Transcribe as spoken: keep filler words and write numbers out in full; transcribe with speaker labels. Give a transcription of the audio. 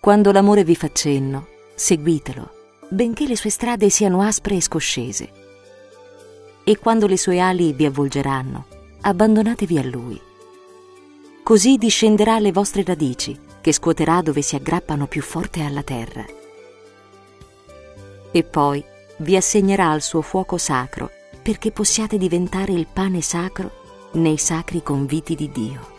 Speaker 1: Quando l'amore vi fa cenno, seguitelo, benché le sue strade siano aspre e scoscese. E quando le sue ali vi avvolgeranno, abbandonatevi a lui. Così discenderà alle vostre radici, che scuoterà dove si aggrappano più forte alla terra. E poi vi assegnerà al suo fuoco sacro, perché possiate diventare il pane sacro nei sacri conviti di Dio.